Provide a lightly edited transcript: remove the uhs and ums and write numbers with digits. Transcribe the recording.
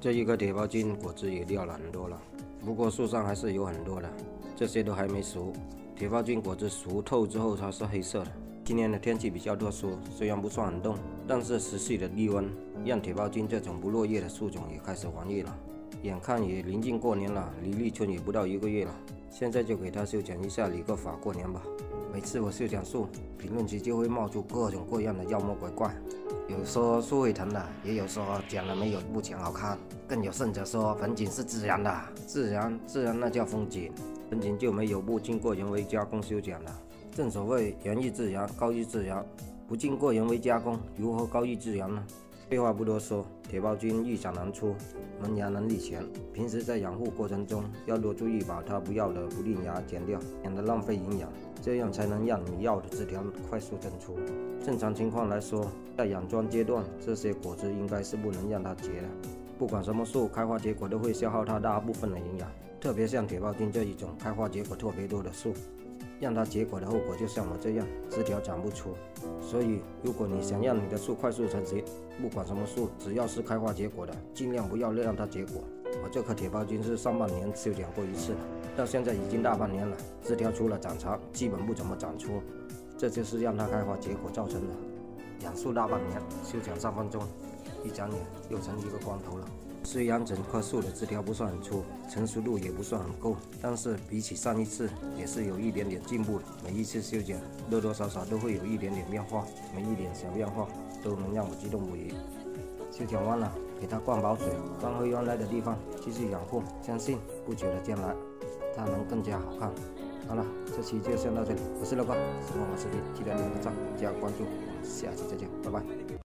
这一个铁包菌果子也掉了很多了，不过树上还是有很多的，这些都还没熟。铁包菌果子熟透之后它是黑色的。今年的天气比较特殊，虽然不算很冻，但是持续的低温让铁包菌这种不落叶的树种也开始黄叶了。眼看也临近过年了，离立春也不到1个月了，现在就给它修剪一下，理个发过年吧。每次我修剪树，评论区就会冒出各种各样的妖魔鬼怪，有说树会疼的，也有说剪了没有目前好看，更有甚者说风景是自然的，自然那叫风景，风景就没有不经过人为加工修剪了。正所谓人亦自然，高亦自然，不经过人为加工，如何高亦自然呢？废话不多说，铁包菌愈长难出，门牙能力强。平时在养护过程中要多注意，把它不要的不令芽剪掉，免得浪费营养，这样才能让你要的枝条快速增出。正常情况来说，在养桩阶段，这些果子应该是不能让它结的。不管什么树开花结果都会消耗它大部分的营养，特别像铁包菌这一种开花结果特别多的树。让它结果的后果就像我这样，枝条长不出。所以，如果你想让你的树快速成熟，不管什么树，只要是开花结果的，尽量不要让它结果。我这棵铁包菌是上半年修剪过一次，到现在已经大半年了，枝条除了长长，基本不怎么长出。这就是让它开花结果造成的。养树大半年，修剪3分钟，一眨眼又成一个光头了。虽然整棵树的枝条不算很粗，成熟度也不算很够，但是比起上一次也是有一点点进步的。每一次修剪多多少少都会有一点点变化，每一点小变化都能让我激动不已。修剪完了，给它灌饱水，放回原来的地方继续养护，相信不久的将来它能更加好看。好了，这期就先到这里，我是乐哥，喜欢我视频记得点个赞加关注，我们下期再见，拜拜。